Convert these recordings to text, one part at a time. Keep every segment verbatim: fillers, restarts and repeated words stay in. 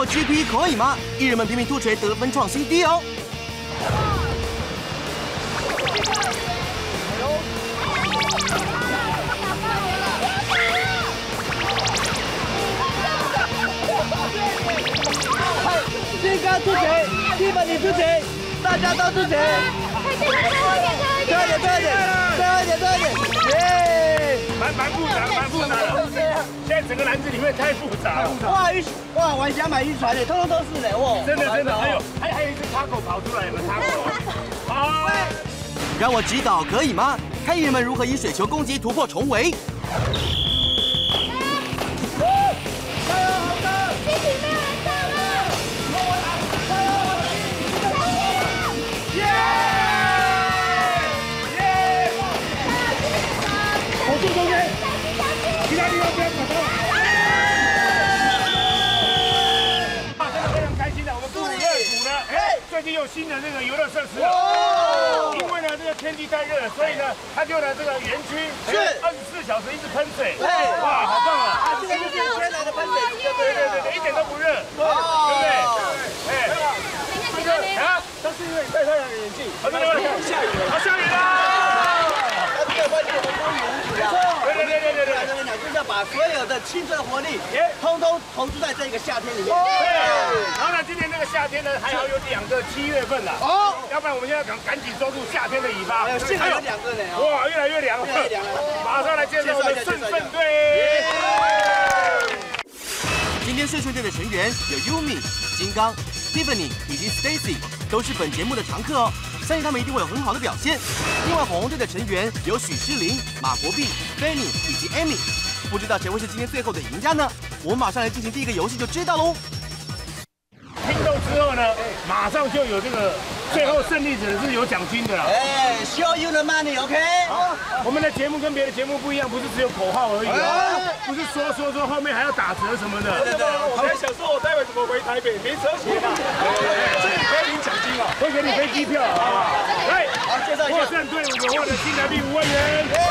G P 可以吗？艺人们拼命突锤，得分创新低哦。 金刚出锤，基本你出锤，大家都出锤。最后一点，最后一点，最后一点，最后一点，耶！ 蛮蛮复杂，蛮复杂的。现在整个篮子里面太复杂了。 哇渔哇，我想买渔船的，通通都是的，哇！ 真的真的，还有还还有一只塔狗跑出来，有没有塔狗？好， 让我指导可以吗？看艺人们如何以水球攻击突破重围。 加油，好的！ 一起没有人到了。 加油！耶！耶！守住中间，其他地方不要跑到。 真的非常开心的，我们古乐谷呢，哎，最近有新的这个游乐设施了。因为呢，这个天气太热了，所以呢，它就呢这个园区是二十四小时一直喷水。 对， 哇，好棒啊！ 啊，这个就是天然的喷水机， 对对对对，一点都不热，对不对？哎，这个啊，都是因为你戴太阳眼镜。好的，下雨了，好下雨啦！ 那这个关键我们多元素啊。 对对对对对对。 这边讲就是要把所有的青春活力，通通投注在这个夏天里面。 对。然后呢，今年这个夏天呢，还好有两个七月份了。哦。要不然我们现在赶赶紧抓住夏天的尾巴。 哎呦，幸好有两个呢。 哇，越来越凉了。越来越凉了。马上来介绍我们的顺顺队。 今天顺顺队的成员有 Yumi、金刚、Tiffany 以及 Stacy， 都是本节目的常客哦。相信他们一定会有很好的表现。另外，火红队的成员有许诗玲、马国碧、Fanny 以及 Amy。不知道谁会是今天最后的赢家呢？我们马上来进行第一个游戏就知道喽。 拼斗之后呢，马上就有这个最后胜利者是有奖金的啦。 哎 ，Show you the money，OK？ 我们的节目跟别的节目不一样，不是只有口号而已哦，不是说说说后面还要打折什么的。 对对对，我在想说我待会怎么回台北，没车钱啊。这里可以领奖金啊， 会给你飞机票，好不好？来， 好，介绍一下。 获胜队伍所获得新台币五万元，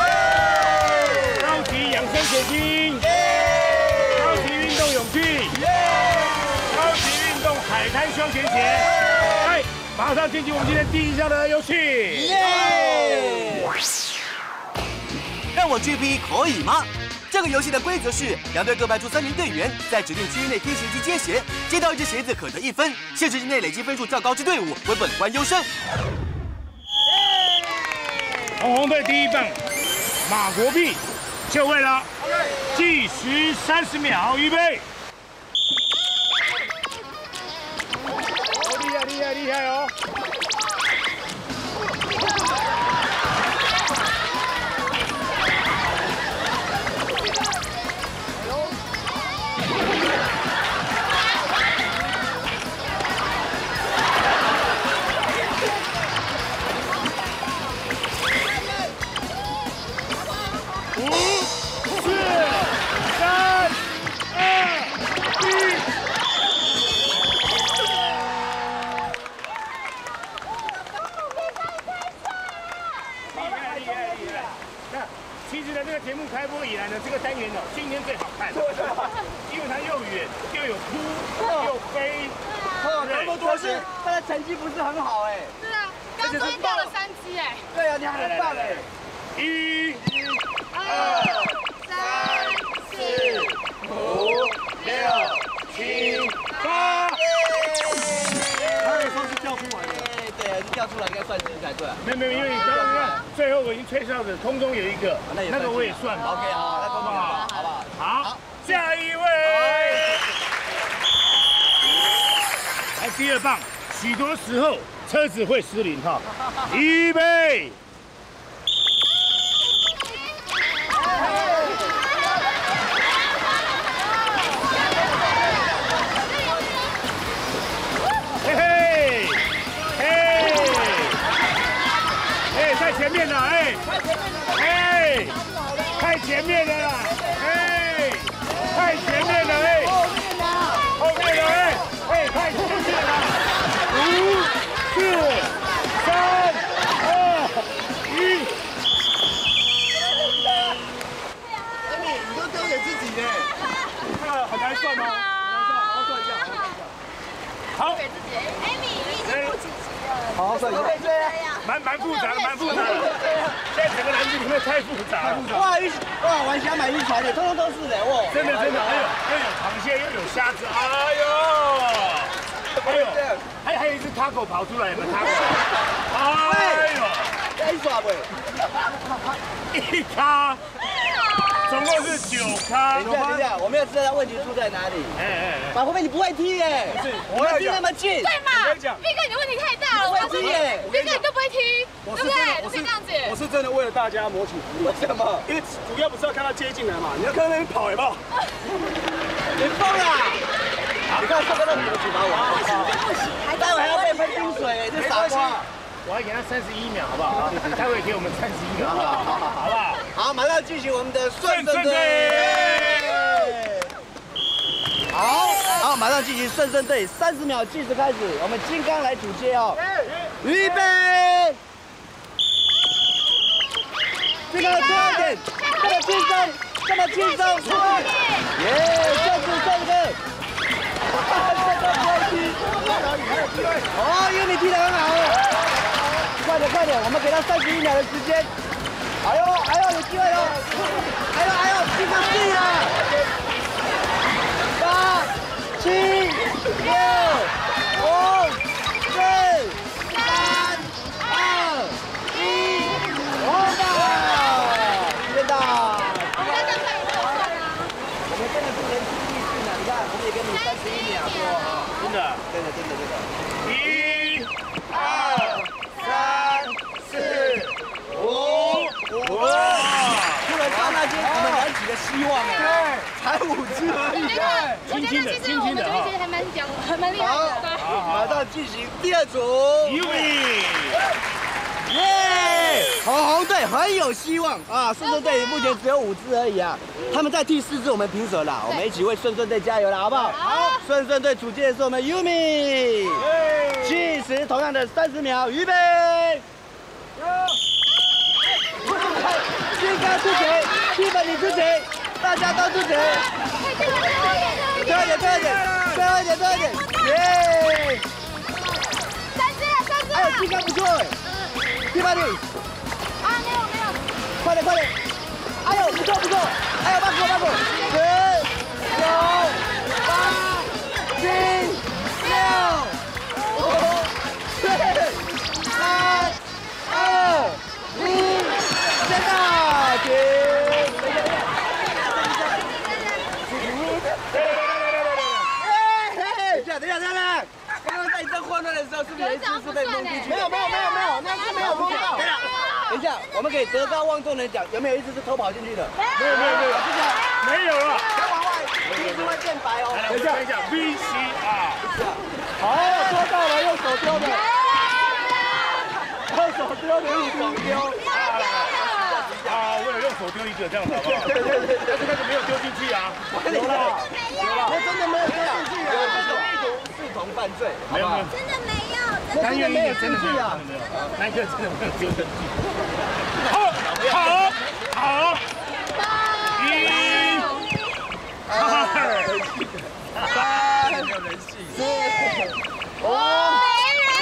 高级养生水晶，高级运动泳具，高级运动海滩休闲鞋。来，马上进行我们今天第一项的游戏。 耶！ 让我 G P 可以吗？这个游戏的规则是，两队各派出三名队员，在指定区域内贴鞋机接鞋，接到一只鞋子可得一分，限时之内累积分数较高之队伍为本关优胜。 红红队第一棒，马国碧就位了，计时三十秒，预备。哦，厉害厉害厉害哦！其实呢，这个节目开播以来呢，这个单元哦，今天最好看，因为它又远又有凸又飞， 哦，那么多是他的成绩不是很好哎。 对啊，刚昨天掉了三只哎。 对啊，你还很棒哎。 一、 二、三、四、 五、六、七、八。 他也说是掉出来的。对，掉出来应该算是才对。 没有没有，因为你刚刚看最后我已经吹哨子，空中有一个，那个我也算。 OK， 好，那公平好，好不好？ 好，下一位。来第二棒，许多时候车子会失灵哈。预备。嘿嘿，嘿，哎，在前面了，哎，哎，太前面了啦，哎，太前面了，哎，后面了，哎，哎，太前面了，五、四、三、二、一。 你都丢给自己呢， 这个很难算吗？很难算，好好算一下，好好算一下。 好。 Amy 已经不支持了。 好，怎么会这样？ 蛮蛮复杂的，蛮复杂的。现在整个篮子里面太复杂了。 哇，一哇，玩想买一船的，通通都是的，哇！ 真的真的，还有又有螃蟹，又有虾子，哎呦，还有还还有一只 taco 跑出来，有没有 taco？ 哎呦， 哎，耍不？ 一咖，总共是九咖。 等一下，等一下，我们要知道问题出在哪里。 哎哎哎， 马后面你不会踢耶？ 不是， 我们踢那么近。 对嘛？ 我跟你讲斌哥，你的问题太大了。 我会踢耶。 斌哥，你都不会踢，对不对？都可以这样子。 我是真的为了大家谋取福利。 为什么？ 因为主要不是要看他接进来嘛，你要看他那边跑有没有？ 你疯了！你看这个都怎么举把我？待会还要被喷冰水，这傻瓜！ 我要给他三十一秒，好不好？待会给我们三十一秒，好不好？好不好？ 好，马上进行我们的顺顺队。好，好，马上进行顺顺队，三十秒计时开始，我们金刚来主接哦。预备，这个多一点，这么轻松，这么轻松，耶，顺顺顺顺。哦，优米踢得很好哦。 快点快点，我们给他三十一秒的时间。哎呦哎呦，有机会了！哎呦哎呦，进上去了！八、七、六、五、四、三、二、一，红到！时间到！我们真的是人机力性啊！你看，我们也给你三十一秒多啊！ 真的， 真的真的真的。 一、二。 三、四、五，哇！ 突然刹那间，我们燃起了希望哎！对，才五支而已。 我觉得其实我们这边其实还蛮讲，还蛮厉害的。 马上进行第二组。 优米， 耶！红红队很有希望啊！顺顺队目前只有五支而已啊，他们在第四支我们平手了，我们一起为顺顺队加油了，好不好？好。顺顺队主接的是我们优米。 计时同样的三十秒，预备。金刚出拳，基本你出拳，大家都出拳。多一点，多一点，多一点，多一点，耶！ 三支了，三支了。 哎，金刚不错哎，基本你。 啊，没有没有。 快点快点！哎呦，不错不错！哎呦，八股八股，十、九、八、七、六。 五、四、三、二、一，先到！停！等一下，等一下，等一下！刚刚在你这混乱的时候，是不是有一次是被蒙进去？没有，没有，没有，没有，那次没有蒙到。等一下，我们可以德高望重的讲，有没有一次是偷跑进去的？ 没有，没有，没有，没有了。 再往外，鼻子会变白哦。 等一下，等一下 ，V C R。 好，抓到了，用手丢的，用手丢的，用手丢。 啊，我有用手丢一个，这样子好不好？对对对，但是那个没有丢进去啊。 有啦，有啦，我真的没有丢进去啊，这种一同视同犯罪， 没有没有， 真的没有， 真的没有进去啊， 真的没有，那个真的没有丢进去。好，好，好，一、二、三，没有人性。 哇！ 没人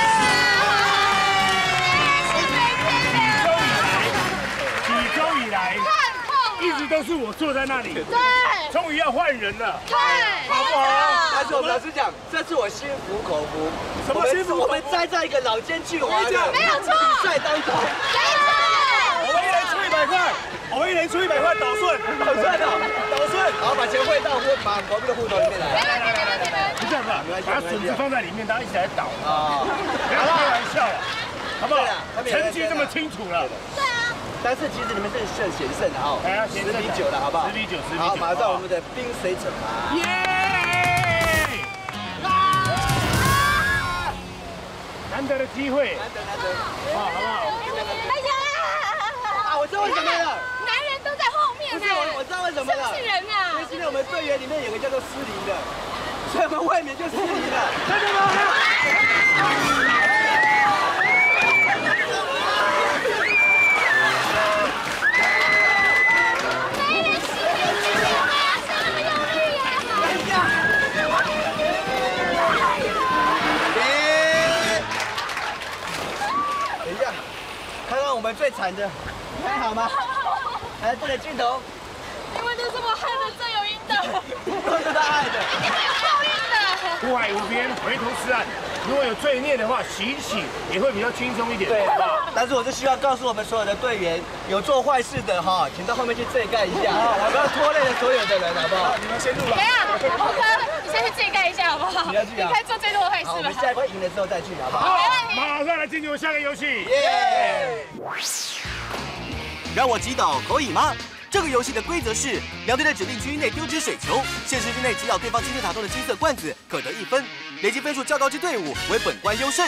几周以来，一直都是我坐在那里。 对， 终于要换人了， 对， 好不好？ 但是我们老实讲，这次我心服口服。 什么心服口服我们栽在一个老奸巨猾的没有错， 帅当头。 我们一人出一百块，我们一人出一百块捣顺， 捣顺的，捣顺。好，把钱汇到户，把隔壁的户头里面来。 没问题，没问题，没问题。 是这样吧？把笋子放在里面，大家一起来捣啊！不要开玩笑了，好不好？成绩这么清楚了。 对啊。 但是其实你们是胜险胜的哈， 哎呀， 十比九了，好不好？ 十比九，十比九。 好，马上我们的冰水惩罚。 耶！难得的机会， 难得难得。 好，好不好？ 哎呀！ 啊，我知道为什么了。 男人都在后面呢。 不是我，我知道为什么了。 是不是人啊？ 因为今天我们队员里面有个叫做失灵的，所以我们外面就失灵了。真的吗？ 玩的，还好吗？来，这个镜头， 因为都是我害的，罪有应得， 都是他害的， 一定会有报应的。 不外无边，回头是岸。如果有罪孽的话，洗一洗也会比较轻松一点， 对好不好？ 但是我是希望告诉我们所有的队员，有做坏事的哈，请到后面去罪盖一下，不要拖累了所有的人，好不好？你们先入吧。 等一下，红哥，你先去罪盖一下好不好？ 你要去啊？ 你可以做最多的坏事好，我吧们？下一关赢了之后再去，好不好？ 好，马上来进入下个游戏。 耶！ 让我击倒可以吗？这个游戏的规则是，两队在指定区域内丢掷水球，限时之内击倒对方金字塔中的金色罐子，可得一分。累积分数较高之队伍为本关优胜。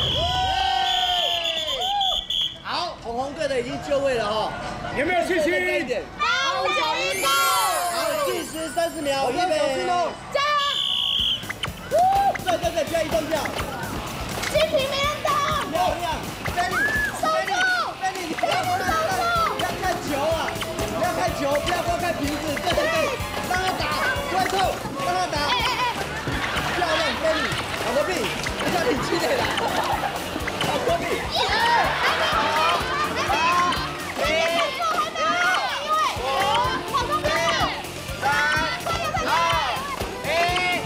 好，红红队的已经就位了哈， 有没有信心？ 一点。 八五九一go！ 好，计时三十秒，预备， 加油！ 对对对，不要移动掉， 金瓶没人打， 漂亮 ，Benny， 守住 Benny， 你不要看，不要看球啊，不要看球，不要光看瓶子，对对对，让他打，快速，让他打， 哎哎哎， 漂亮 ，Benny，好国币，不叫你气馁了，好国币， 还没好，还没好，还没看错，还没好，因为好中间了，三，快点快点！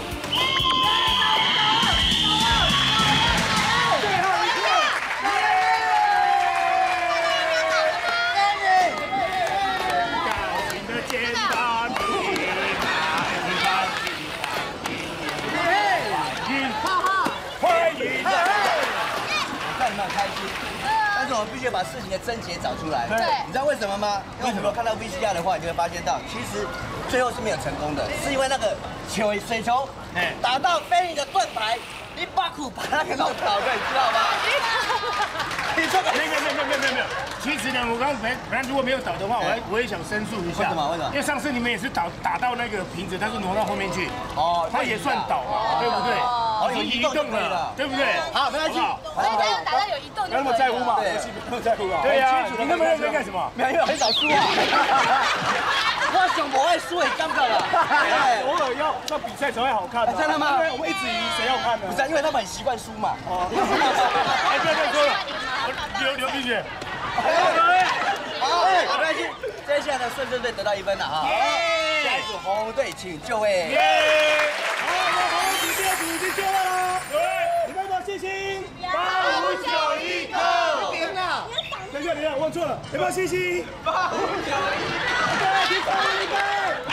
开心，但是我们必须把事情的症结找出来。 对你知道为什么吗？因为我们如果看到 V C R 的话，你就会发现到，其实最后是没有成功的，是因为那个球水球打到 Benny 的盾牌，你把苦把那个弄倒的，你知道吗？你这个没有没有没有没有没有没有。其实呢，我刚刚本本来如果没有倒的话，我还我也想申诉一下。 为什么？为什么？ 因为上次你们也是打打到那个瓶子，但是挪到后面去， 哦， 它也算倒嘛，对不对？ 哦， 已经移动了，对不对？ 好，没关系。 所以这样打到有移动就不要那么在乎嘛， 对游戏不用在乎啊。 对呀，你那么认真干什么？ 没有，因为很少输啊。我想不会输，很尴尬了。 偶尔要让比赛才会好看。 真的吗？ 因为我们一直赢，谁要看呢？ 不是，因为他们很习惯输嘛。哦。 哎，不要再说了，刘刘碧雪。 好，没关系，接下来的顺顺队得到一分了哈。下一组红红队请就位。 好，那红红组第二组已经就位了。你们有没有信心？ 八五九一go！ 赢了。 等一下，等一下，忘错了，有没有信心？ 八五九一， 对，第三名预备。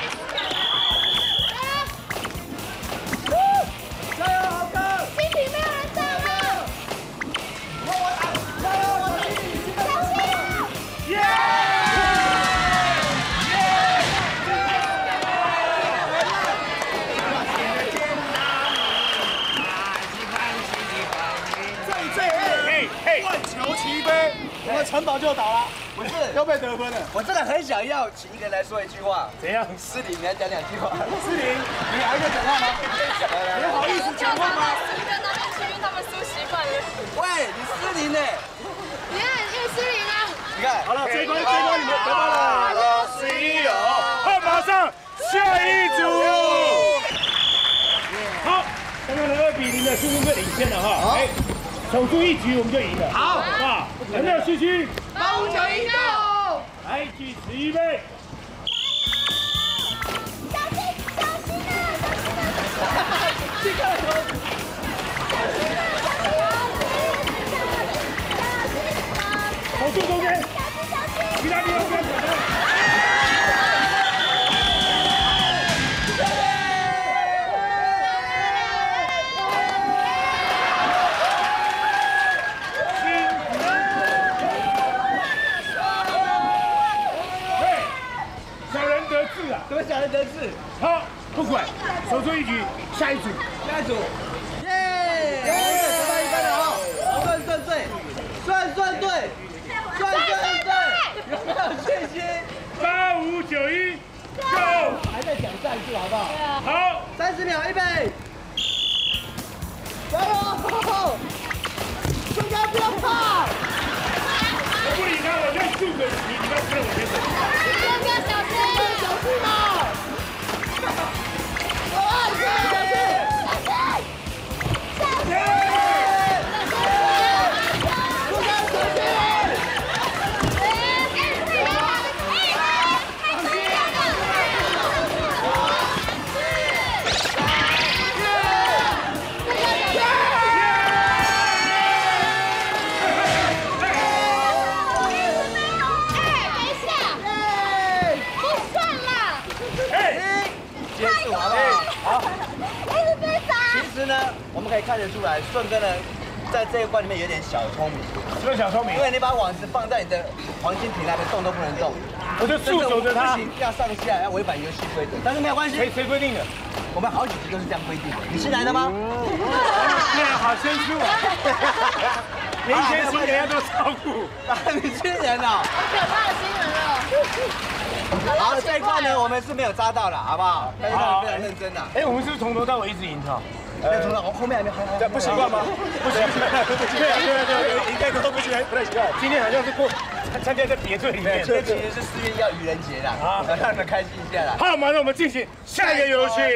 加油，豪哥！ 金瓶没有人打了， 加油，小心，你小心啊！ 耶！ 万球齐飞，我们城堡就倒了， 不是， 要被得分了。 我真的很想要请一个人来说一句话。 怎样？ 思礼，你来讲两句话。 思玲，你还会讲话吗？你好意思讲话吗？ 四个那边区域他们输习惯了。 喂，你思礼呢？ 你看，因为失灵啊。 你看， 好了，这一关，这一关你们得到了。 十一有，好，马上下一组。好，刚刚的二比零的顺顺队领先了哈。哎，守住一局我们就赢了。好，好不好？有没有信心？ 八五九一go！ 来，计时预备。 小心，小心啊！小心啊！ 去看球。 守住中间，其他地方不要管他。 怎么小人得志？ 好，不管，守住一局，下一组， 下一组，耶！得到一分了哈，顺顺队，顺顺队，顺顺队，有没有信心？ 八五九一 ，Go！ 还在讲战术好不好？ 好， 三十秒，预备，加油！大家不要怕。 我不理他，我就住着你，你不要跟我先走。 哥哥小心， 小心啊！小心！小心！小心！不敢小心！ 度，好不好？好。 一直被砸。 其实呢，我们可以看得出来，顺哥呢，在这一关里面有点小聪明。 什么小聪明？ 因为你把网子放在你的黄金瓶那边，动都不能动。 我就束守着它。 不行，要上下，要违反游戏规则。但是没有关系。 谁谁规定的？ 我们好几集都是这样规定的。你新来的吗？ 对啊，好生疏啊！年轻新人要多照顾。 你新人哦。 好可怕的新人了。 好，这一关呢，我们是没有扎到了，好不好？但是非常认真的。 哎，我们是不是从头到尾一直赢他？ 呃，从后后面还没还还不习惯吗？不习惯，对啊对啊对啊，应该都不习惯，不太习惯。今天好像是过参加在别队里面， 这其实是四月一号愚人节啦，啊，让你们开心一下啦。 好，马上我们进行下一个游戏。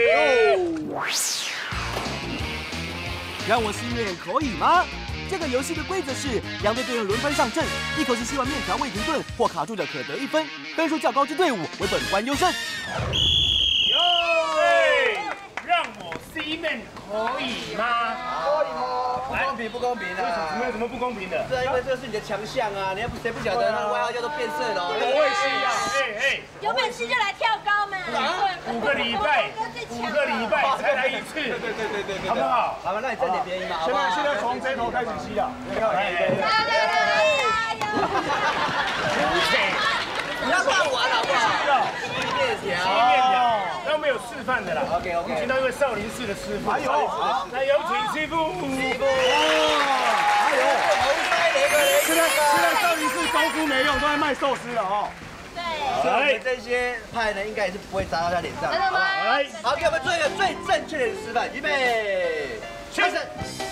让我心愿可以吗？这个游戏的规则是两队队员轮番上阵，一口气吸完面条未停顿或卡住的可得一分，分数较高之队伍为本关优胜。 哟，让我 C 面可以吗？ 可以吗？不公平，不公平啊！ 怎么有什么不公平的？ 是啊，因为这是你的强项啊！你要不谁不晓得他的外号叫做变色龙？ 我也是一样，哎哎， 有本事就来跳高嘛！ 五个礼拜，五个礼拜才来一次，对对对对对，好不好？ 好吧，那你占点便宜嘛，好不好？ 现在从这头开始吸啊！ 加油！ 不要乱玩好不好？吸面条， 吸面条，那我们有示范的啦。 OK OK。 请到一位少林寺的师傅。 还有，好， 来有请师傅。 师傅，还有红腮雷个雷。 现在现在少林寺功夫没用，都在卖寿司了哦。 对。 所以我们这些派呢，应该也是不会砸到他脸上。 真的吗？ 来， 好，给我们做一个最正确的示范，预备，开始。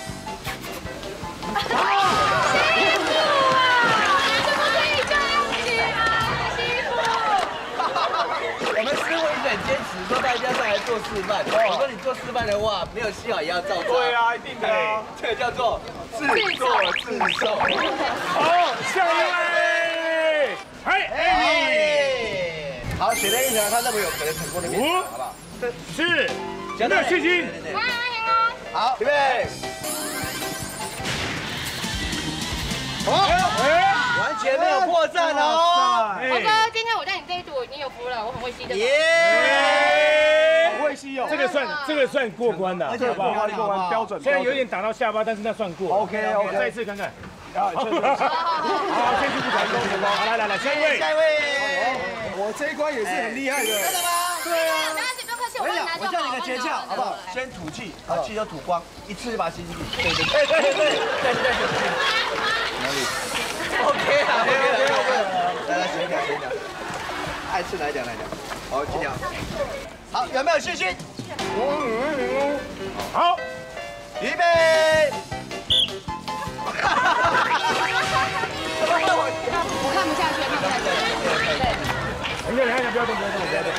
辛苦啊！怎么可以这样子啊？辛苦！ 我们师傅一直很坚持，说他一定要上来做示范。我说你做示范的话，没有戏好也要照做。 对啊，一定的啊。 这个叫做自作自受。 好，下一位，哎哎， 好，选了一条他认为有可能成功的面条，好不好？ 是，有没有信心？ 好，预备。好，完全没有破绽哦。 猴哥，今天我带你这一组，你有福了，我很会吸的。 耶！ 很会吸哦。 这个算这个算过关的， 而且过关过关标准。 虽然有点打到下巴，但是那算过。 OK OK， 再一次看看。 啊，确实。 好，这次不成功成功。好，来来来，下一位。 下一位。 我这一关也是很厉害的。 真的吗？ 对啊，不要客气，不要客气，我帮你拿就好。 我教你个诀窍，好不好？先吐气，把气都吐光，一次就把它吸进去。对对对对对对，再再吐气。哪里 ？OK 啦 ，OK 啦 ，OK 啦。来来，选一条，选一条。爱吃哪一条哪一条？好，这条。好，有没有信心？ 好， 预备。 我看不下去，看不下去。对。 等一下，等一下，不要动，不要动，不要动。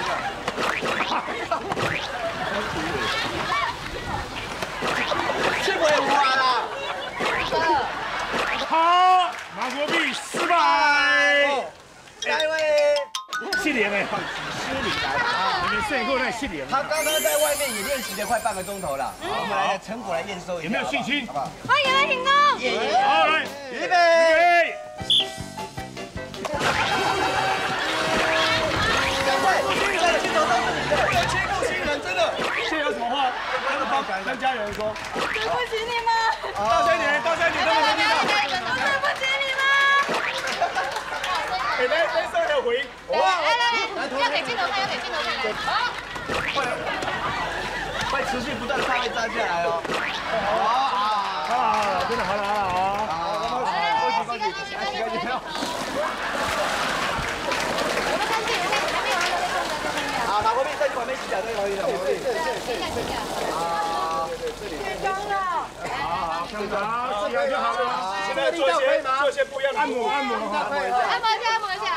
去鬼花啦！ 好，马国碧失败。 下一位。 失联哎， 失礼来了啊！ 你们摄影课那失联。 他刚刚在外面也练习了快半个钟头了，我们来成果来验收一下。 有没有信心？ 好不好？ 欢迎来成功。 好，来， 预备。赶快，新人镜头都是你的，有欺负新人，真的。 现在有什么话跟帮跟家人说？ 对不起你们。 大声点，大声点，都没听到。 对不起你们。 哎，来，来，上还有回音。 来来来，要给镜头看，要给镜头看，来。好。 会持续不断上位站下来哦。好啊。 好了好了，真的好了好了好。 好， 来来来，洗干净洗干净洗干净。我们三件还还没有还没有还没有。 好，马国碧在你旁边洗脚，在你旁边洗脚。 对对对。 好， 太脏了。 好，看着好，洗完就好了。 现在做些做些不一样的按摩按摩哈。 按摩一下，按摩一下。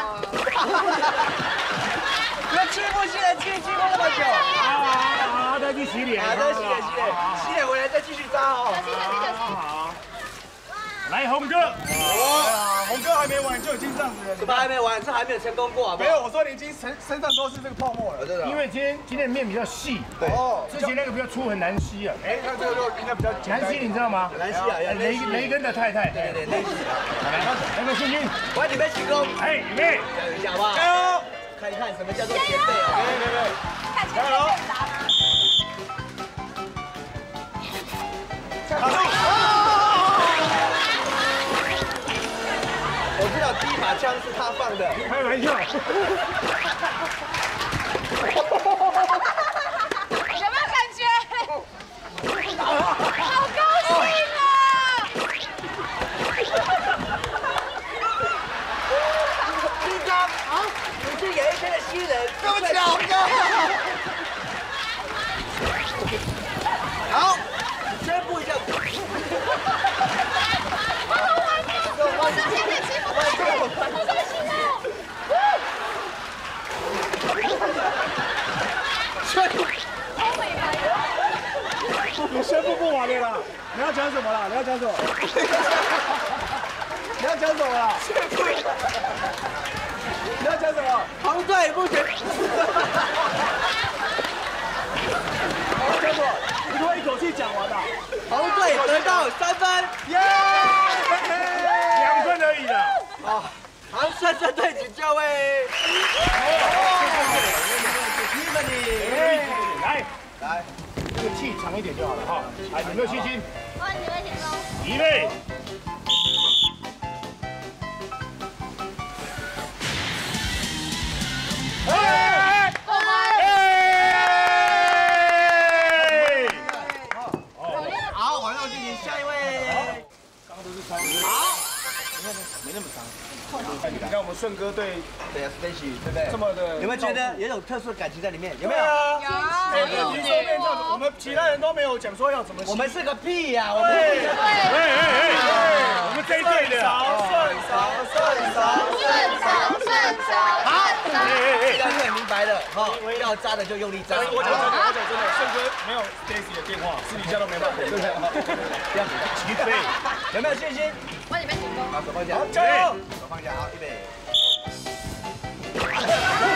你们欺负新人，欺负那么久。 好好好，再去洗脸。 好的，洗脸洗脸，洗脸回来再继续扎哦。 好，来红哥。 哇，红哥还没完就已经这样子了。 怎么还没完？这还没有成功过，好不好？ 没有，我说你已经身身上都是这个泡沫了。 真的。 因为今天今天的面比较细， 对哦， 之前那个比较粗，很难吸啊。 哎，那这个就应该比较简单。 难吸，你知道吗？ 南希啊， 雷雷根的太太。 对对对， 来，有没有信心？ 我要准备起功。 哎，预备， 加油一下好不好？ 加油！ 看一看什么叫做前辈啊！ 对对对， 看前面被砸吗？ 枪是他放的。 开玩笑。 有没有感觉？好高兴啊！ 金刚，好，你是演艺圈的新人，这么巧的。好，宣布一下。 好玩啊！我是天天欺负他，好开心哦！好美白的。 你宣布不完的啦！你要讲什么啦？你要讲什么？你要讲什么啦？你要讲什么？ 黄队目前。 好，讲什么？你可以一口气讲完的。 黄队得到三分，耶！ 两分而已的。 啊，好，深深队请就位。 来来， 这个气长一点就好了哈。来，有没有信心？ 我准备成功。 预备。哎！ 好，马上进行下一位。 刚刚都是长。 好， 没那么长。你看我们顺哥对对啊 ，Stacy，对不对？ 这么的， 有没有觉得有一种特殊的感情在里面？有没有？ 啊， 有。 对，听说面这样子，我们其他人都没有讲说要怎么。 我们是个屁呀！我们对， 哎哎哎，我们这一队的。 顺嫂，顺嫂， 顺手，顺手， 好， 哎这样就很明白了哈，要扎的就用力扎。 我讲真的，我讲真的，顺哥没有 Stacy 的电话，私底下都没办法，对不对？ 不要紧张， 齐飞。 有没有信心？ 我准备成功。 好，手放下， 加油！ 手放下，好，预备。 顺手，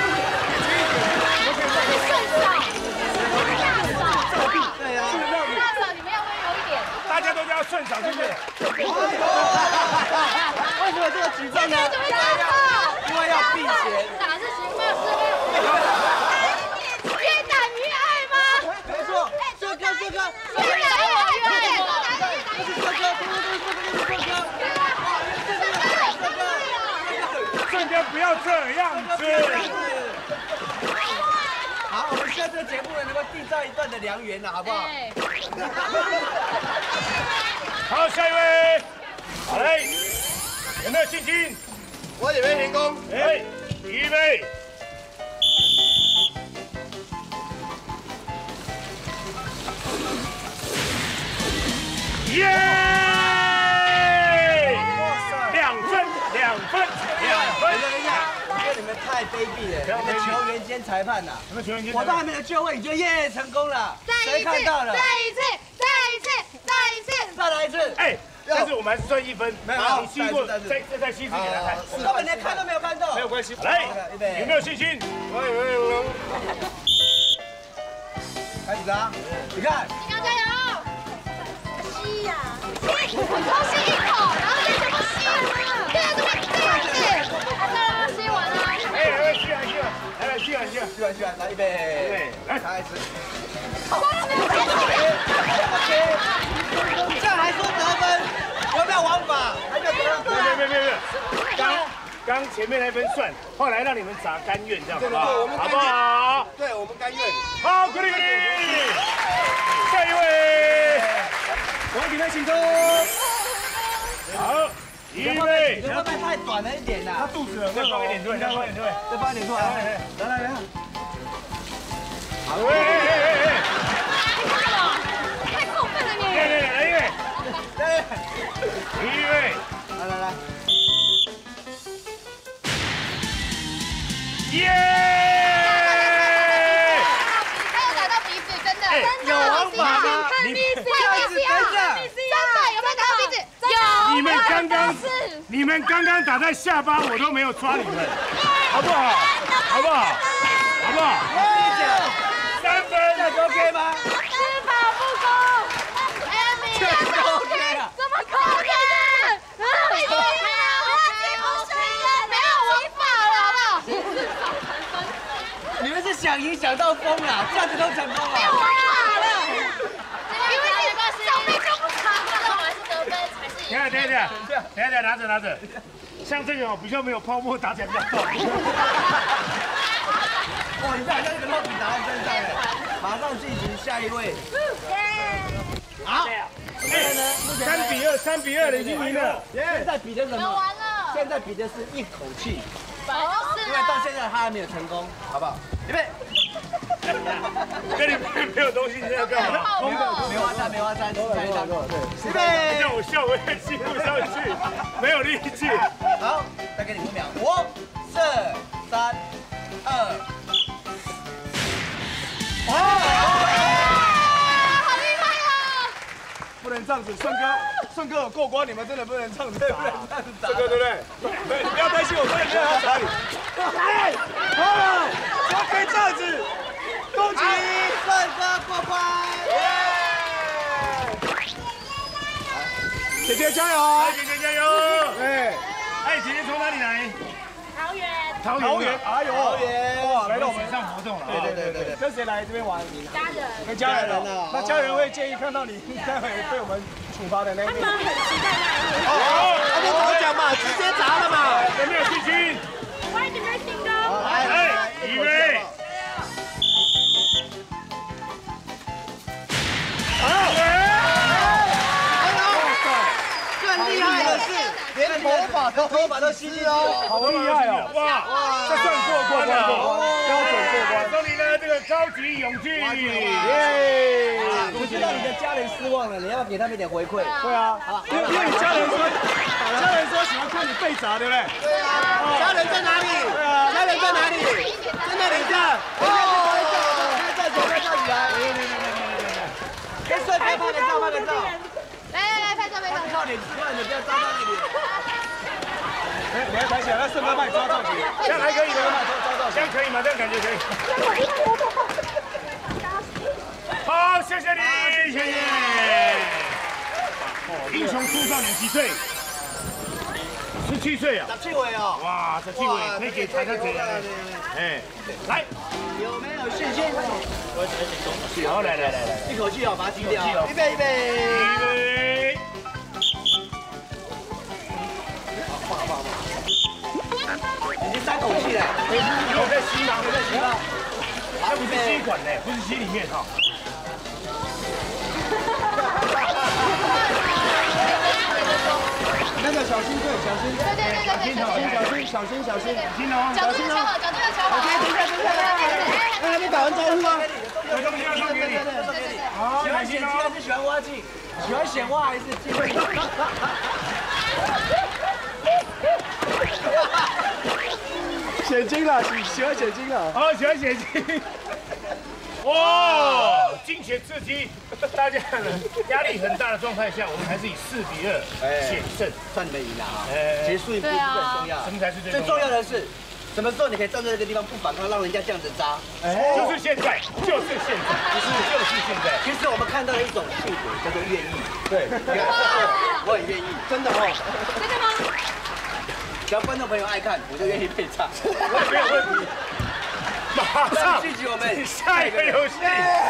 大手， 对啊。 大手，你们要温柔一点。 大家都叫顺手，是不是？ 为什么这个举动呢？ 怎么这样？ 因为要避嫌。 打是行吗？是越打越爱吗？ 没错，这个这个越打越爱，越打越爱。 这个这个这个这个。 顺哥不要这样子。 好，我们希望这个节目呢能够缔造一段的良缘了，好不好？ 好，下一位。好嘞，有没有信心？ 我准备成功。 哎，预备。耶！两分，两分，两分。 等一下，我觉得你们太卑鄙了，你们球员兼裁判呐！ 什么球员兼？ 我都还没有就位，你就耶成功了，谁看到了？ 再一次，再一次，再一次， 再来一次。 哎，但是我们还是算一分。 没有你吸过，再再再吸一次给他看。 我根本连看都没有看到。 没有关系。 来，有没有信心？ 开始啊！你看， 你要加油！吸呀，吸，多吸一口，然后再全部吸了吗？对啊，这边这样子，啊，当然要吸完了。 哎，来吸完吸完，来来吸完吸完， 吸完吸完，来预备， 来， 开始。 光没有结束。 这样还说得分，有没有王法？还没有得分。 没有没有没有没有，刚刚前面那分算，后来让你们砸甘愿，这样好不好？好不好？ 对，我们甘愿。 好，鼓励鼓励。下一位， 我们比赛请出。 好，预备。 你会不会太短了一点呐？ 他肚子再放一点出来，再放一点出来。 再放一点出来。来来来。 好，哎哎哎哎。 太过分了你！ 来来来，预备。 对。 预备。 来来来。 耶！ 他有打到鼻子，真的，真的有王法吗？ 你不要一直等一下。 真的有没有打到鼻子？有。 你们刚刚，你们刚刚打在下巴，我都没有抓你们，好不好？好不好？好不好？三分， 这样 OK 吗？ 司法不公。哎呀，你这样 OK 啊？ 怎么可能？啊！你不要，我不承认，没有违法了，好不好？ 你们是想赢想到疯了，这样子都成功了。 没有违法了，因为是小妹就不查了，我还是得分才是赢。 等一下等一下等一下，等一下拿着拿着， 像这个哦，比较没有泡沫，打起来比较痛。 哇，你这好像那个肉饼打在身上哎！马上进行下一位。好，现在呢？ 三比二，三比二，已经赢了。 现在比的什么？ 完了。 现在比的是一口气， 本来就是因为到现在他还没有成功，好不好？预备。 跟你没有东西，你在干嘛？ 没有梅花三，梅花三，下一张。预备。 让我笑，我也记不上去，没有力气。 好，再给你五秒，五、四、三、二。 好厉害哦！ 不能这样子，顺哥，顺哥有过关，你们真的不能这样子打， 不能这样子打。 顺哥对不对？对，不要担心，我真的没有要打你。哎，好了，怎么可以这样子？恭喜顺哥过关！ 姐姐加油！ 姐姐加油！ 哎， 哎，姐姐从哪里来？ 桃园。 桃桃园，哎呦， 桃园哇，来到我们线上活动了。 对对对对，跟谁来这边玩？ 家人。 跟家人家人哦啊。 那家人会介意看到你待会被我们处罚的那一面。 他们很期待那一幕。 哦，那就早讲嘛，直接砸了嘛。 有没有信心？ 我已经没听到。 哎，预备。 更厉害的是，连头发都头发都吸进去哦， 好厉害哦！ 哇哇，这算过关了， 标准过关。 送你的这个超级勇气。 耶！我知道你的家人失望了，你要给他们一点回馈。 对啊，因为因为你家人说，家人说喜欢看你被砸，对不对？ 对啊，家人在哪里？对啊，家人在哪里？在那里这样。哦，站起来，站起来。跟帅哥拍个照，拍个照。 来来来，拍照拍照。 靠脸出来，你不要扎到那里。 哎，你要抬起来，让顺哥帮你抓造型。 这样还可以吗？这样可以吗？这样感觉可以。好，谢谢你，谢谢。哦，英雄出少年几岁？十七岁啊！ 十七位哦。 哇，十七位可以给台上姐。哎，来， 有没有信心？ 好，来来来来， 一口气哦，把它挤掉。预备，预备。 预备。 放好，放好，已经三口气了。 有在吸吗？ 有在吸吗？ 这不是吸管呢，不是吸里面哈。 那个小心，对，小心。 对对对对对，小心小心，小心，小心，小心哦！ 角度要调好，角度要调好。 等一下，等一下，哎，还没打完招呼啊！ 有东西要送给你。 好，喜欢显鸡还是喜欢挖镜？喜欢显挖还是镜？ 显精了，喜喜欢显精了。 好，喜欢显精。哇，惊险刺激！大家呢压力很大的状态下，我们还是以四比二险胜， 算你们赢了啊！ 哎结束一步是最重要的。 什么才是最最重要的？ 重要的是，什么时候你可以站在这个地方不反抗，让人家这样子扎？ 就是现在，就是现在，不是就是现在。 其实我们看到了一种性格，叫做愿意。 对， 我很愿意，真的哦。 真的吗？ 只要观众朋友爱看，我就愿意配唱。 没有问题。马上继续我们下一个游戏。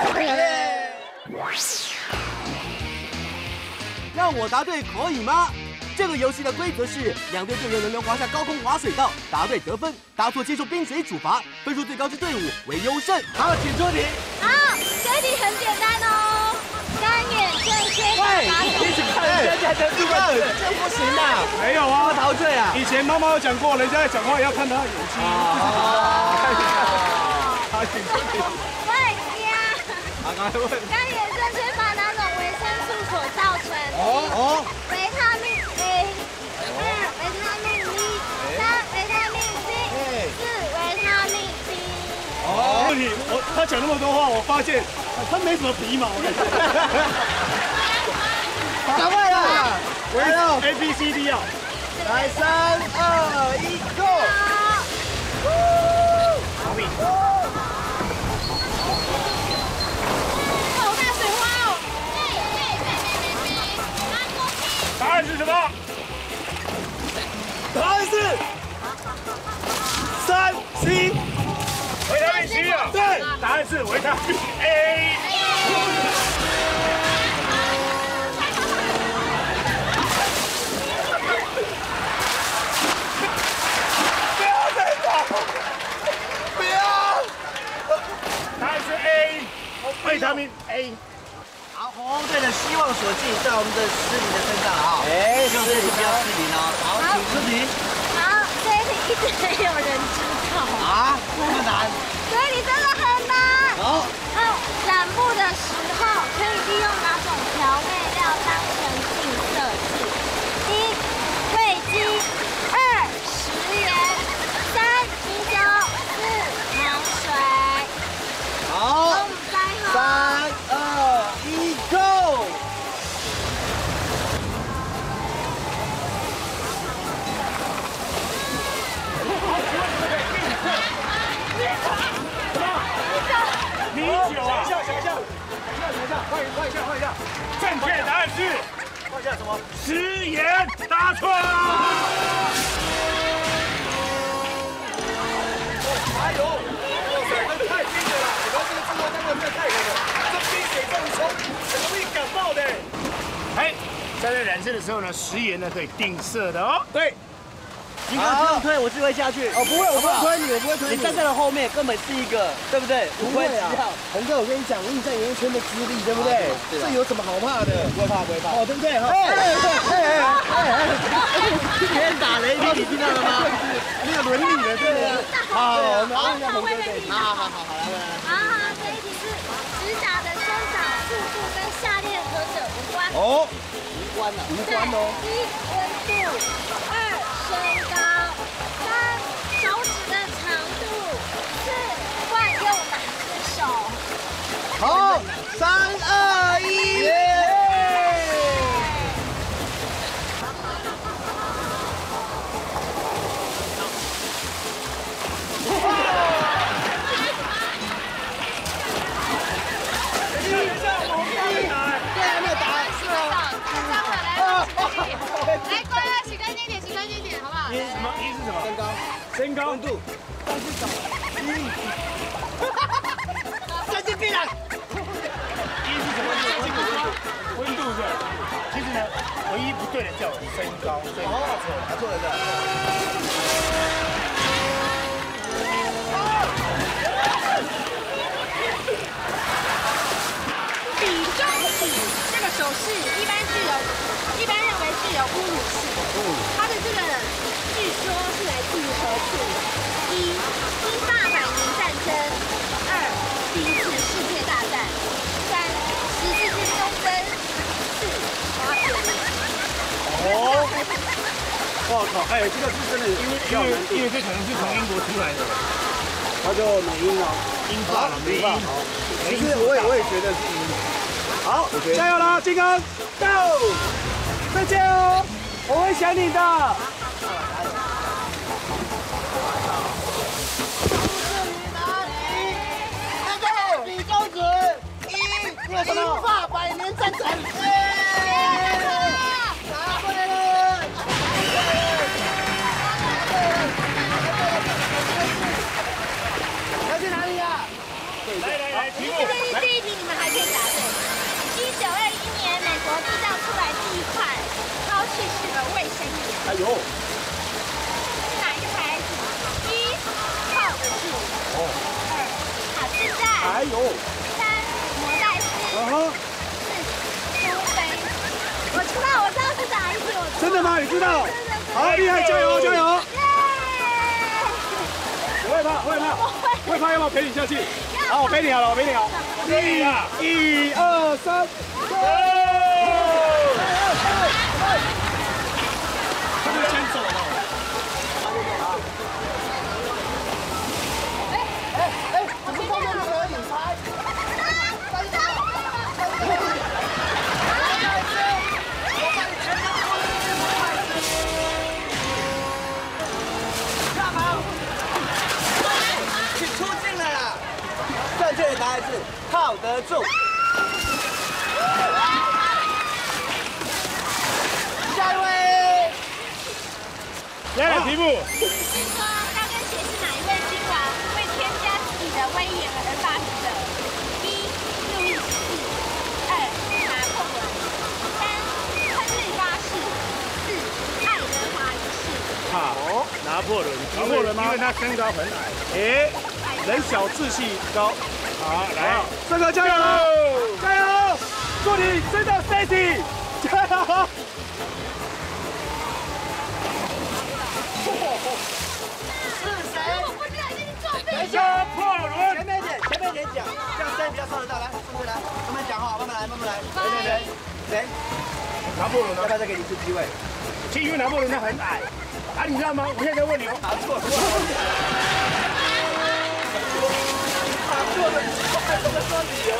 让我答对可以吗？这个游戏的规则是两队队员轮流滑下高空滑水道，答对得分，答错接受冰水处罚，分数最高之队伍为优胜。 好，请出题。 好，这一题很简单哦，单眼正确喂， 答一起看人家的这个，这不行啊！ 没有啊， 陶醉啊！ 以前妈妈有讲过，人家在讲话也要看他的眼睛。好，请出题。 问呀， 好，赶快问。 单眼正缺乏哪种维生素所造成？ 哦， 维他命 A， 二维他命 B， 三维他命 C， 四维他命 D。 哦，问题我他讲那么多话，我发现他没什么皮毛。 赶快啊！ 来了 A B C D 啊， 来，三二一，Go！ 好大水花哦！ 答案是什么？ 答案是三 C。 维他命 C 啊。 对， 答案是维他命 A。 维他命 A。 好，红红队的希望所寄在我们的诗琳的身上了啊！哎，希望这次不要失灵哦。好，请出题。 好，这一题一直没有人知道。 啊，这么难？ 这一题真的很难。 好。 哦，染布的时候可以利用哪种调味料当成净色剂？一、味精；二、食盐；三、米酒；四、糖水。 好。 我们猜好。 三二一，Go！ 米酒啊！ 想一下，想一下，想一下，换一换一下，换一下。 正确答案是换一下什么？ 食盐，答错。 加油！哇塞，这太冰了啦！你们这个自动降温真的太冷了，这冰水这样冲，很容易感冒的。 哎，在这染色的时候呢，食盐呢可以定色的哦。 对。 金刚不用推，我自己会下去。哦，不会，我不会推你，我不会推你。你站在了后面，根本是一个，对不对？不会啊。红哥，我跟你讲，以你在演艺圈的资历，对不对？这有什么好怕的？不会怕，不会怕。哦，对不对？哈。哎哎哎哎哎！别人打雷劈，你听到了吗？没有伦理的，对啊。好，我们问一下红哥这一题。好好好好，来来来。 好好，这一题是指甲的生长速度跟下列何者无关？ 哦，无关了，无关哦。 一、温度；二、身高；三、手指的长度；四、惯用哪只手？ 好，三二一，耶！ 来，乖，洗干净点，洗干净点，好不好？ 一什么？一是什么？ 身高， 身高。 温度，三只手，一，神经病啊！ 一是什么？温度是。其实呢，唯一不对的叫身高，所以答错了， 答错了是。 比中指这个手势一般具有，一般认为具有侮辱性。它的这个据说是来自于何处？一、英法百年战争；二、第一次世界大战；三、十字军东征；四、滑铁卢。 哦。我靠，哎，这个是真的，因为因为因为这可能是从英国出来的， 它就美英啊， 英法了，美英。 好，其实我也我也觉得是英。好，加油啦，金刚 ，Go！ 再见哦，我会想你的。 比中指，一，英法百年战争。答对了。要去哪里呀？ 来来来，题目。 第一题你们还可以答对。一九二一年，美国制造出来第一款超气式的卫生棉。 哎呦， 是哪一个牌子？一，靠得住；二，卡姿带； 哎呦， 三，摩代斯； 啊哈， 四，苏菲。我知道，我知道是哪一题。我真的吗？你知道？好厉害，加油加油！ 耶！ 不会怕，不会怕，不会怕，要不要陪你下去？好，我陪你好了，我陪你好。一啊，一二三，走！他们先走了。 哎哎，怎么后面没有影拍？干嘛？请出镜了啦！正确的答案是靠得住。下一位。 来来，题目。 据说高跟鞋是哪一位君王为添加自己的威严而发明的？一、路易十四；二、拿破仑；三、亨利八世；四、爱德华一世。 好，拿破仑。拿破仑吗？因为他身高很矮。哎，人小志气高。好，来。 帅哥加油！加油！祝你升到 Stacy！ 加油！ 等一下，破轮！ 前面一点，前面一点讲，这样声音比较收得到。来，顺便来，慢慢讲哈，慢慢来，慢慢来。谁谁谁？谁？ 拿破仑呢？ 要不要再给你一次机会？ 因为拿破仑他很矮，啊，你知道吗？我现在问你，我答错了。答错了，快这么说理由。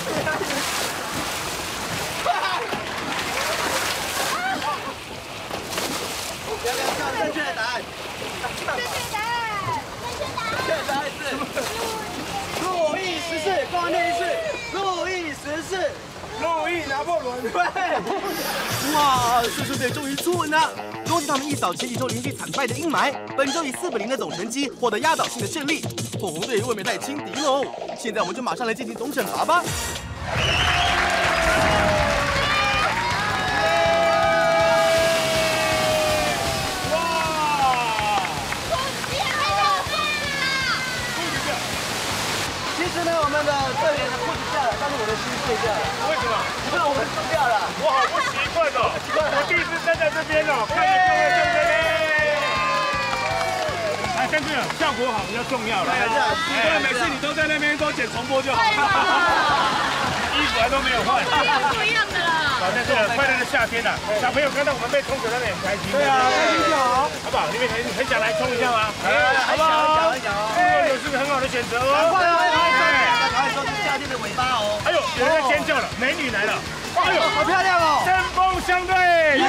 不要不要跳正确的答案。 正确答案，正确答案。 正确答案是路易十四，跟我念一次，路易十四。 路易拿破仑。 对。 哇，射手队终于出稳了，恭喜他们一扫前几周连续惨败的阴霾，本周以四比零的总成绩获得压倒性的胜利。火红队未免太轻敌喽，现在我们就马上来进行总惩罚吧。 其实呢，我们的队员的裤子下了，但是我的心碎掉了。 为什么？ 因为我们输掉了。 我好不习惯哦，我第一次站在这边哦，看着各位对不对？哎，但是效果好比较重要了。 对啊， 哎，每次你都在那边都剪重播就好，衣服还都没有换， 不一样的啦。 好，在这个快乐的夏天呐，小朋友看到我们被冲水，他们很开心。 对啊，开心就好， 好不好？你们很很想来冲一下吗？ 好不好？很想哦。 哎，是个很好的选择哦。 快快快！赶快说是夏天的尾巴哦。 哎呦，有人在尖叫了，美女来了！ 哎呦，好漂亮哦！ 针锋相对，耶！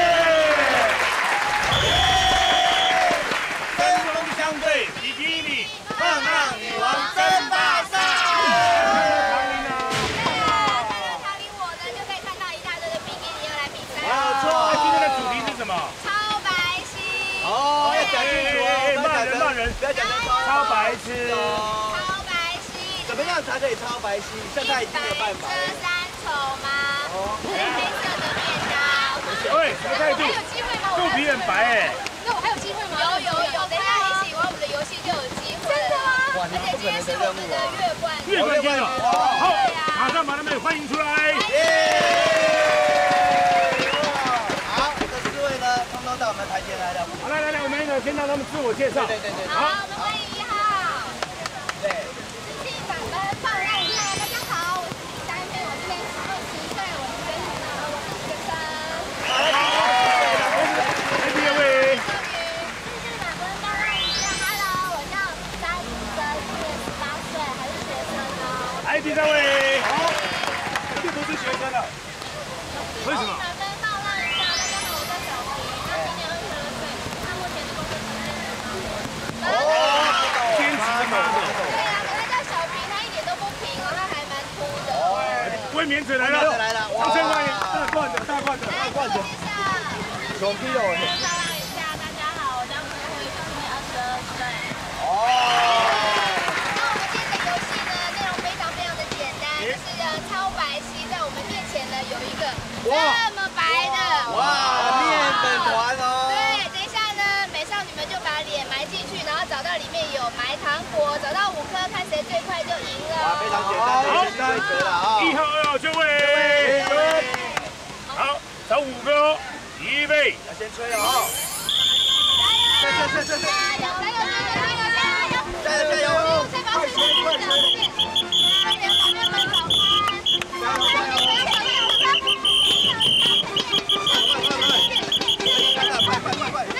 针锋相对，比基尼， 棒棒女王争霸赛。 他领我呢，就可以看到一大堆的比基尼要来比赛。 没有错。 今天的主题是什么？ 超白皙。 哦，要讲清楚哦， 骂人骂人， 不要讲成超白痴。 超白皙。 怎么样才可以超白皙？像他已经没有办法遮了。 三丑吗？是黑色的面包。 喂，什么态度？ 还有机会吗？ 肚皮很白哎。 那我还有机会吗？有有有，等一下一起玩我们的游戏就有机会。真的吗？而且今天是我们的月冠。 月冠军了，好，马上把他们欢迎出来。 耶！好，这四位呢，通通到我们台前来了。 好，来来来，我们呢先让他们自我介绍。 对对对。 好，我们欢迎一号。 对。 自信满分放浪嗨，大家好，我是李三轩，我今年二十岁，我是学女呢，我是学生。 来第二位。 自信满分放浪一下 ，Hello， 我叫张怡哲，今年十八岁，还是学生哦。 来第三位。好，这不是学生了。为什么？ 满分放浪一下，大家好，我叫小平，他今年二十二岁，他目前的工作是兼职妈妈。 兼职妈妈。 对啊，可他叫小平，他一点都不平哦，他还蛮秃的。 卫冕者来了， 来了， 掌声欢迎大罐的大罐的大罐的。 有肌肉哎。 放浪一下，大家好，我叫陈慧，今年二十二岁。 哦。 那我们今天的游戏呢，内容非常非常的简单，就是呢超白皙，在我们面前呢有一个这么白的哇，面粉团哦。 对，等一下呢，美少女们就把脸埋进去，然后找到里面有埋糖果，找到五颗，看谁最快就赢了。 哇，非常简单，好，规则了啊。 一号、二号就位。好，找五个哦，预备。 要先吹哦。加油！加油！加油！ 加油！加油！加油！加油！ 加油！加油！ 吹吧，吹吧，吹吧！快点，把面粉炒开！加油！加油！ 快快快快！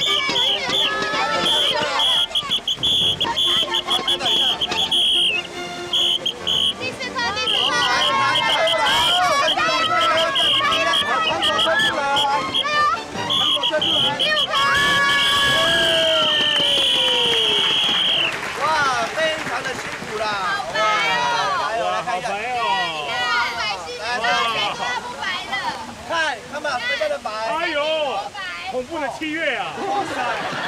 第四颗，第四颗！ 糖果吹出来！糖果吹出来！ 第五颗！ 哇，非常的辛苦啦！哇，来哦，来看一下。 白皙，你看谁喝不白的？ 看，看吧，非常的白。 哎呦， 白。 恐怖的七月啊！哇塞！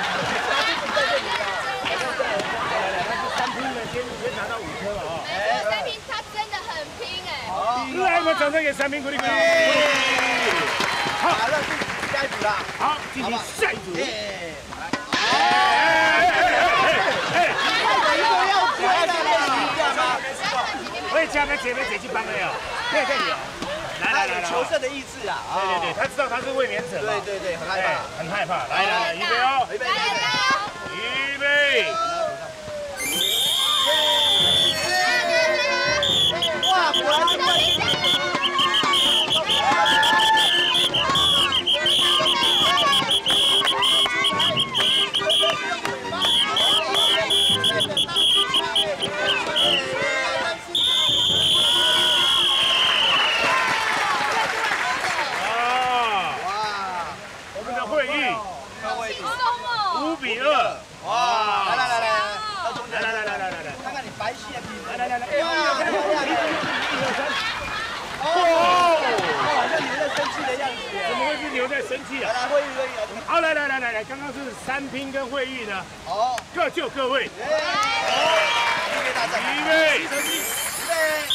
三拼的先先拿到五颗了啊！ 三拼他真的很拼哎！ 来，我们掌声给三拼鼓励鼓励。 好，那是下一组啦。 好，进行下一组。 耶！ 哎哎哎哎哎！ 一个要追的练习一下吗？ 喂， 加别姐妹姐去帮了哟，可以可以。来来来来， 求胜的意志啊！ 对对对，他知道他是卫冕者嘛。 对对对，很害怕， 很害怕。来来来，预备哦， 预备， 预备。 哇，果然是冠军！ 五比二，哇！ 来来来来，到中间，来来来来来来， 看看你白皙的皮肤， 来来来来， 哎呀，漂亮！一二三，哦，好像牛在生气的样子， 怎么会是牛在生气啊？ 来来，会议会议， 好，来来来来来，刚刚是三拼跟会议呢， 哦， 各就各位， 预备大战， 预备， 预备。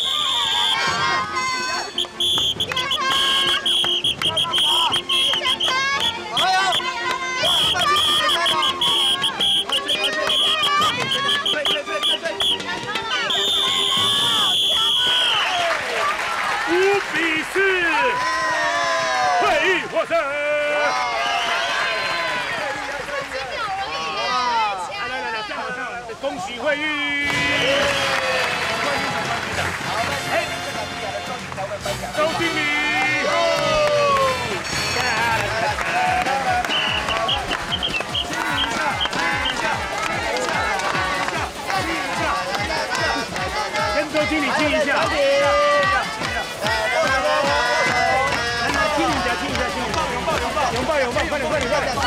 五比四，会议获胜。来来来来，站好站好，恭喜会议！冠军是冠军的。好，哎，周经理。跟周经理亲一下。 拥抱拥抱拥抱，快点快点快点！